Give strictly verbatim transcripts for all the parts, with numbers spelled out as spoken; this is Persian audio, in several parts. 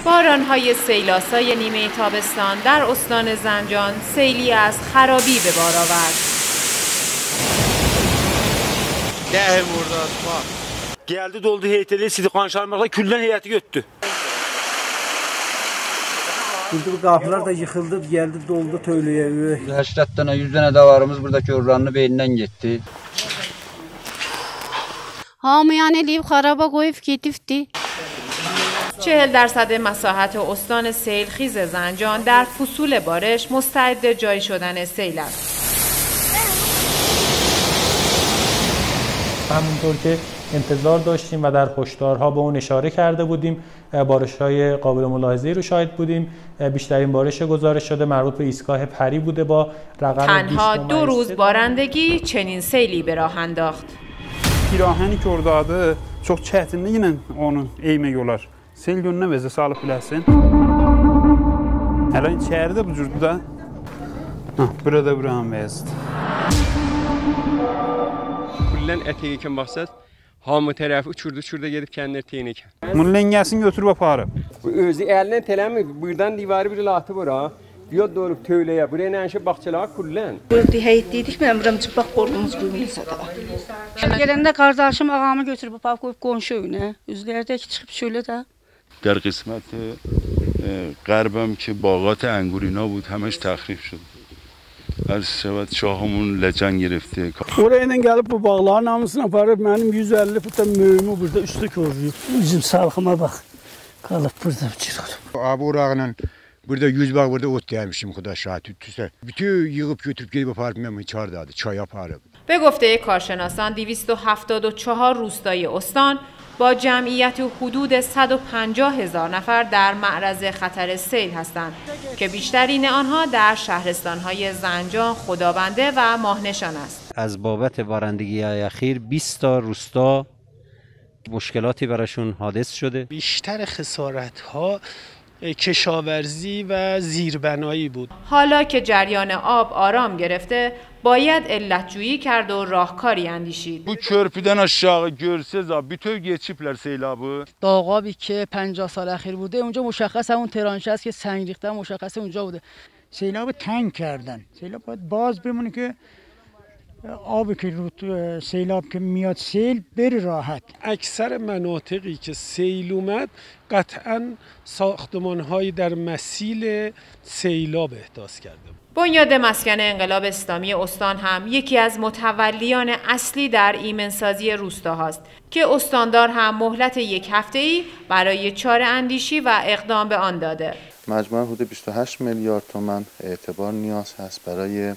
باران‌های سیل‌آسای نیمه تابستان در استان زنجان سیلی از خرابی به بار آورد. ده vurdu asma. Geldi doldu heyeteli Sidiqan Şarmaqla küllen heyeti götürdü. Burada qapılar da yıkıldı, geldi doldu tövləyə. səksən dənə, yüz dənə davarımız buradakı oranını beynindən getdi. Hamıyan eləyib xaraba qoyub gedibdi. چهل درصد مساحت استان سیلخیز زنجان در فصول بارش مستعد جاری شدن سیل است. همونطور که انتظار داشتیم و در هشدارها به اون اشاره کرده بودیم، بارش‌های قابل ملاحظه‌ای رو شاهد بودیم. بیشترین بارش گزارش شده مربوط به ایستگاه پری بوده با رقم تنها دو روز بارندگی چنین سیلی به راه انداخت. Pirahəni ki oradadır, çox çətinliklə onu eymək olar. Sel gölünə vəzə salıb biləsin. Hələ içəridə bu cürdür da. Hə, burada buranın vəzidir. Kullən ətəyə ikən baxsaz, hamı tərəfi uçurdu, uçurdu gedib kəndlər teyin ikən. Bunun ləngəsini götürüb aparıb. Bu özü əlindən tələmir, buradan divarı bir latı var ha. Biyot doğru tövləyə, buraya nənşə baxçalar kullən. Gördü heyetdiydik, mən buram çıplaq qorumuz qoyulmuşsa da. Gələndə qardaşım ağamı götürüb apab qoyub qonşu evine. Üzlərdəki çıxıb şöyle də. در قسمت غربم که باغات انگورینا بود همش تخریب شد. عرض شود şahımın لجن گرفته. Oraya gəlib bu bağların hamısını aparıb mənim yüz əlli fıta möhümü burada üstə körüyüb. Bizim salxıma bax. Qalıb burada çıxır. Abi orağıyla burada yüz bağ burada ot gəlmişim xuda şahid tüsə. Bütün yığıb götürüb gedib aparıb mən içəridə çay aparıb. به گفته کارشناسان دویست و هفتاد و چهار روستای استان با جمعیت حدود صد و پنجاه هزار نفر در معرض خطر سیل هستند که بیشترین آنها در شهرستان‌های زنجان، خدابنده و ماهنشان است. از بابت بارندگی اخیر بیست تا روستا مشکلاتی براشون حادث شده. بیشتر خسارت‌ها کشاورزی و زیربنایی بود. حالا که جریان آب آرام گرفته، باید علتجویی کرد و راهکاری اندیشید. Bu körpüden aşağı görseniz abi bütün geçipler seylabı. داغابی که پنجاه سال اخیر بوده اونجا مشخص همون ترانشه است که سنگ ریختن مشخص اونجا بوده. سیلاب تنگ کردن. سیلاب باید باز بمونه که آبی که رو سیلاب که میاد سیل بره راحت. اکثر مناطقی که سیل اومد قطعاً ساختمان‌های در مسیل سیلاب احداث کرده. بنیاد مسکن انقلاب اسلامی استان هم یکی از متولیان اصلی در ایمنسازی روستاهاست که استاندار هم مهلت یک هفته‌ای برای چاره اندیشی و اقدام به آن داده. مجموعاً حدود بیست و هشت میلیارد تومان اعتبار نیاز هست برای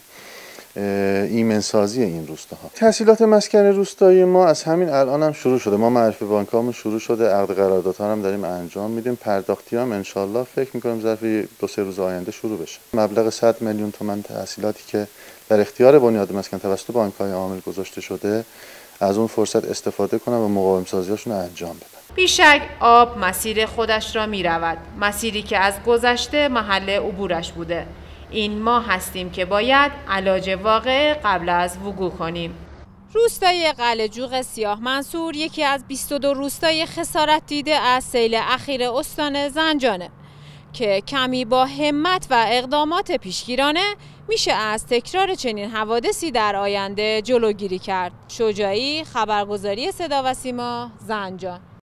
ایمنسازی این روستاها. تسهیلات مسکن روستایی ما از همین الان هم شروع شده. ما معرفی بانکامون شروع شده، عقد قراردادها هم داریم انجام میدیم. پرداختی هم انشالله فکر میکنیم ظرف دو سه روز آینده شروع بشه. مبلغ صد میلیون تومان تسهیلاتی که در اختیار بنیاد مسکن توسط بانک‌های عامل گذاشته شده، از اون فرصت استفاده کنن و مقاوم سازیاشون رو انجام بدن. بیشک آب مسیر خودش را میرود، مسیری که از گذشته محل عبورش بوده. این ما هستیم که باید علاج واقع قبل از وقوع کنیم. روستای قلعه‌جوق سیاه منصور یکی از بیست و دو روستای خسارت دیده از سیل اخیر استان زنجانه که کمی با همت و اقدامات پیشگیرانه میشه از تکرار چنین حوادثی در آینده جلوگیری کرد. شجاعی، خبرگزاری صدا و سیما، زنجان.